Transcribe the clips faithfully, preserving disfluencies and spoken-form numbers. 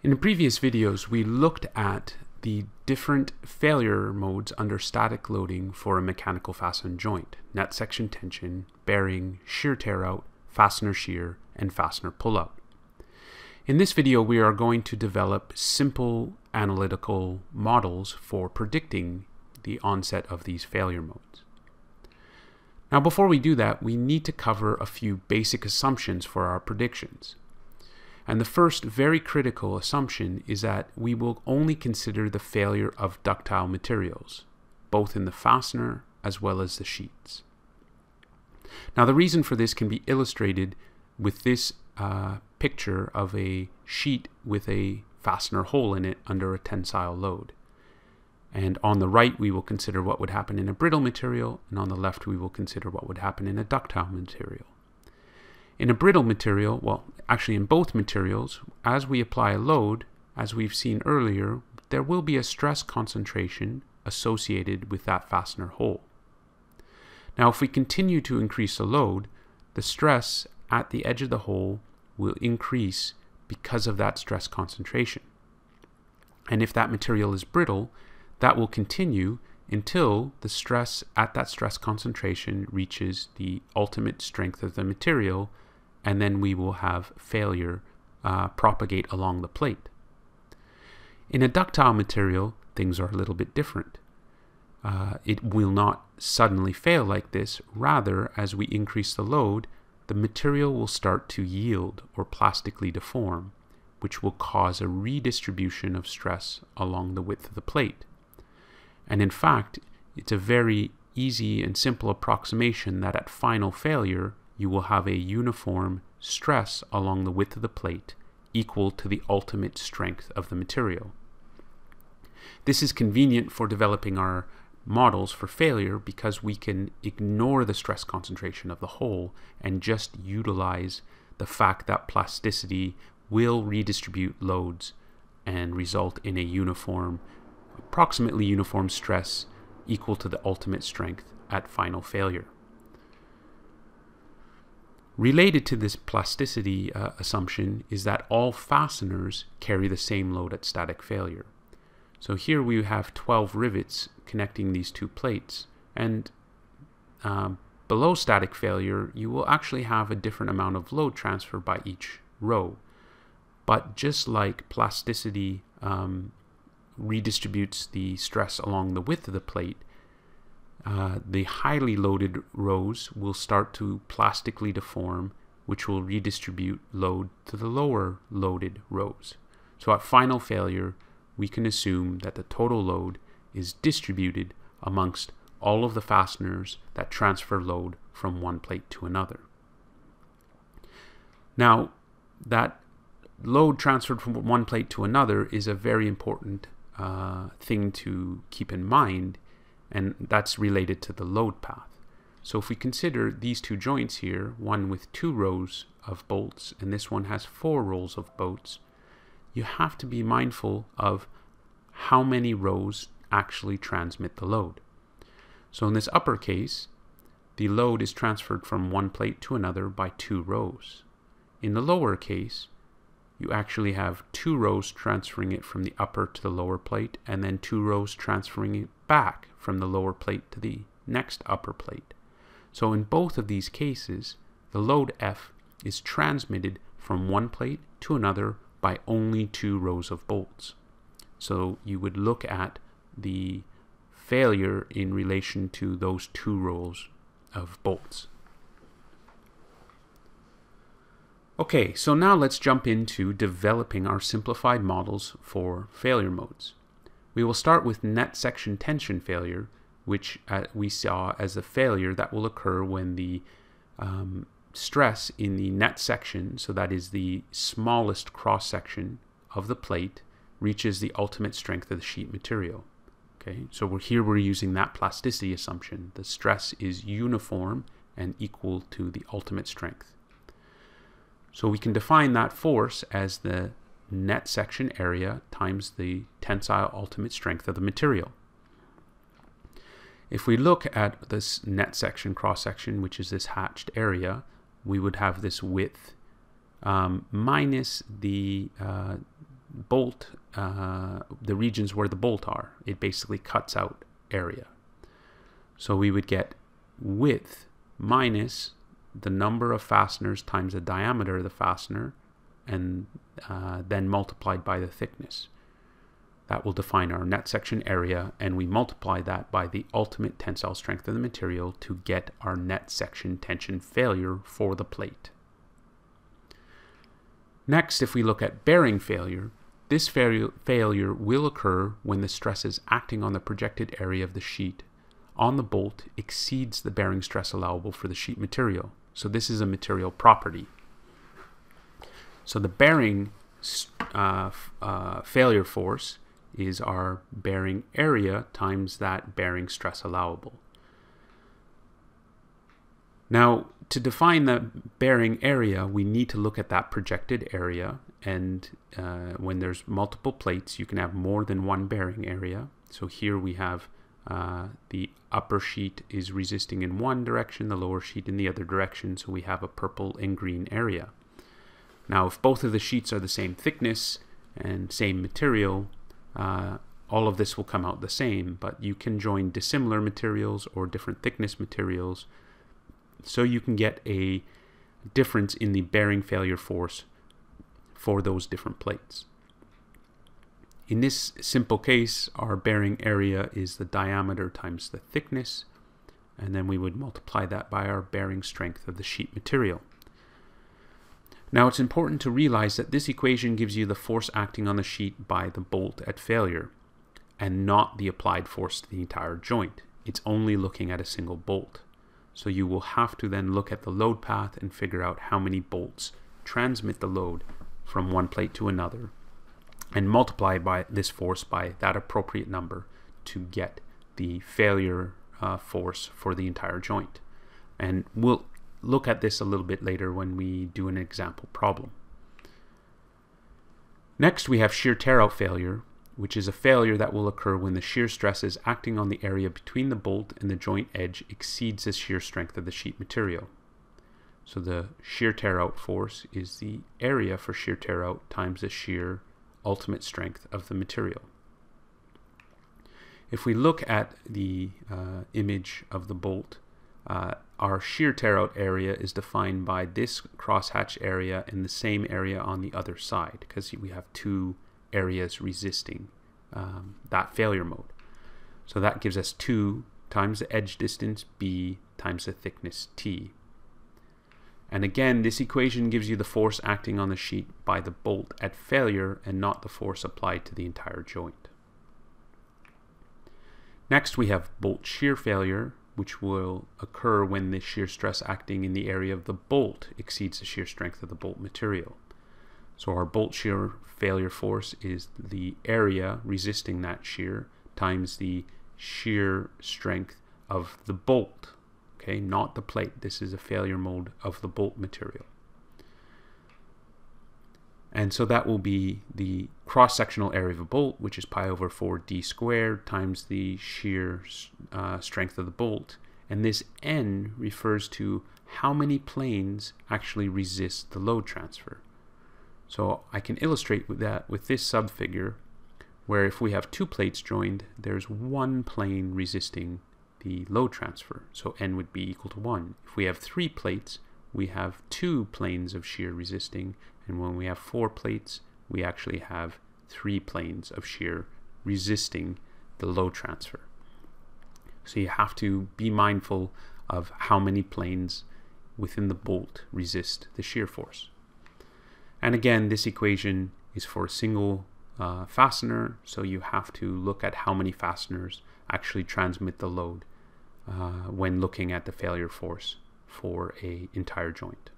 In previous videos, we looked at the different failure modes under static loading for a mechanical fasten joint: net section tension, bearing, shear tear out, fastener shear, and fastener pullout. In this video, we are going to develop simple analytical models for predicting the onset of these failure modes. Now, before we do that, we need to cover a few basic assumptions for our predictions. And the first very critical assumption is that we will only consider the failure of ductile materials, both in the fastener as well as the sheets. Now, the reason for this can be illustrated with this uh, picture of a sheet with a fastener hole in it under a tensile load. And on the right, we will consider what would happen in a brittle material, and on the left, we will consider what would happen in a ductile material. In a brittle material, well, actually in both materials, as we apply a load, as we've seen earlier, there will be a stress concentration associated with that fastener hole. Now, if we continue to increase the load, the stress at the edge of the hole will increase because of that stress concentration. And if that material is brittle, that will continue until the stress at that stress concentration reaches the ultimate strength of the material, and then we will have failure uh, propagate along the plate. In a ductile material, things are a little bit different. Uh, it will not suddenly fail like this. Rather, as we increase the load, the material will start to yield or plastically deform, which will cause a redistribution of stress along the width of the plate. And in fact, it's a very easy and simple approximation that at final failure, you will have a uniform stress along the width of the plate equal to the ultimate strength of the material. This is convenient for developing our models for failure because we can ignore the stress concentration of the hole and just utilize the fact that plasticity will redistribute loads and result in a uniform, approximately uniform stress equal to the ultimate strength at final failure. Related to this plasticity uh, assumption is that all fasteners carry the same load at static failure. So here we have twelve rivets connecting these two plates, and uh, below static failure you will actually have a different amount of load transfer by each row. But just like plasticity um, redistributes the stress along the width of the plate, Uh, the highly loaded rows will start to plastically deform, which will redistribute load to the lower loaded rows. So at final failure, we can assume that the total load is distributed amongst all of the fasteners that transfer load from one plate to another. Now, that load transferred from one plate to another is a very important uh, thing to keep in mind, and that's related to the load path. So if we consider these two joints here, one with two rows of bolts and this one has four rows of bolts, you have to be mindful of how many rows actually transmit the load. So in this upper case, the load is transferred from one plate to another by two rows. In the lower case, you actually have two rows transferring it from the upper to the lower plate, and then two rows transferring it back from the lower plate to the next upper plate. So in both of these cases, the load F is transmitted from one plate to another by only two rows of bolts. So you would look at the failure in relation to those two rows of bolts. Okay, so now let's jump into developing our simplified models for failure modes. We will start with net section tension failure, which uh, we saw as a failure that will occur when the um, stress in the net section, so that is the smallest cross section of the plate, reaches the ultimate strength of the sheet material. Okay, so we're here we're using that plasticity assumption. The stress is uniform and equal to the ultimate strength. So we can define that force as the net section area times the tensile ultimate strength of the material. If we look at this net section cross section, which is this hatched area, we would have this width um, minus the uh, bolt, uh, the regions where the bolt are. It basically cuts out area. So we would get width minus the number of fasteners times the diameter of the fastener, and uh, then multiplied by the thickness. That will define our net section area, and we multiply that by the ultimate tensile strength of the material to get our net section tension failure for the plate. Next, if we look at bearing failure, this failure, failure will occur when the stresses acting on the projected area of the sheet on the bolt exceeds the bearing stress allowable for the sheet material. So this is a material property. So the bearing uh, uh, failure force is our bearing area times that bearing stress allowable. Now, to define the bearing area, we need to look at that projected area, and uh, when there's multiple plates, you can have more than one bearing area. So here we have uh, the upper sheet is resisting in one direction, the lower sheet in the other direction, so we have a purple and green area. Now, if both of the sheets are the same thickness and same material, uh, all of this will come out the same, but you can join dissimilar materials or different thickness materials, so you can get a difference in the bearing failure force for those different plates. In this simple case, our bearing area is the diameter times the thickness, and then we would multiply that by our bearing strength of the sheet material. Now, it's important to realize that this equation gives you the force acting on the sheet by the bolt at failure, and not the applied force to the entire joint. It's only looking at a single bolt. So you will have to then look at the load path and figure out how many bolts transmit the load from one plate to another, and multiply by this force by that appropriate number to get the failure uh, force for the entire joint. And we'll look at this a little bit later when we do an example problem. Next, we have shear tear-out failure, which is a failure that will occur when the shear stresses acting on the area between the bolt and the joint edge exceeds the shear strength of the sheet material. So the shear tear-out force is the area for shear tear-out times the shear ultimate strength of the material. If we look at the uh, image of the bolt, uh, our shear tear-out area is defined by this crosshatch area and the same area on the other side, because we have two areas resisting um, that failure mode. So that gives us two times the edge distance B times the thickness T. And again, this equation gives you the force acting on the sheet by the bolt at failure and not the force applied to the entire joint. Next, we have bolt shear failure, which will occur when the shear stress acting in the area of the bolt exceeds the shear strength of the bolt material. So our bolt shear failure force is the area resisting that shear times the shear strength of the bolt, okay, not the plate. This is a failure mode of the bolt material. And so that will be the cross-sectional area of a bolt, which is pi over four d squared times the shear uh, strength of the bolt. And this n refers to how many planes actually resist the load transfer. So I can illustrate with that with this subfigure, where if we have two plates joined, there's one plane resisting the load transfer. So n would be equal to one. If we have three plates, we have two planes of shear resisting, and when we have four plates, we actually have three planes of shear resisting the load transfer. So you have to be mindful of how many planes within the bolt resist the shear force. And again, this equation is for a single uh, fastener, so you have to look at how many fasteners actually transmit the load uh, when looking at the failure force for an entire joint.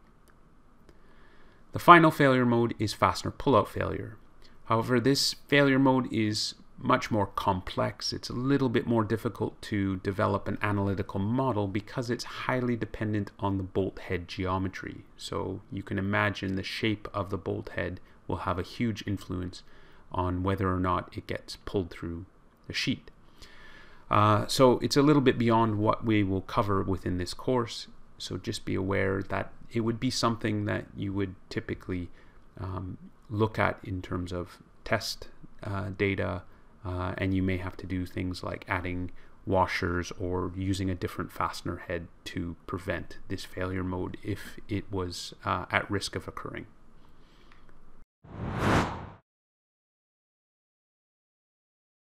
The final failure mode is fastener pull-out failure. However, this failure mode is much more complex. It's a little bit more difficult to develop an analytical model because it's highly dependent on the bolt head geometry. So you can imagine the shape of the bolt head will have a huge influence on whether or not it gets pulled through the sheet. Uh, so it's a little bit beyond what we will cover within this course. So just be aware that it would be something that you would typically um, look at in terms of test uh, data, uh, and you may have to do things like adding washers or using a different fastener head to prevent this failure mode if it was uh, at risk of occurring.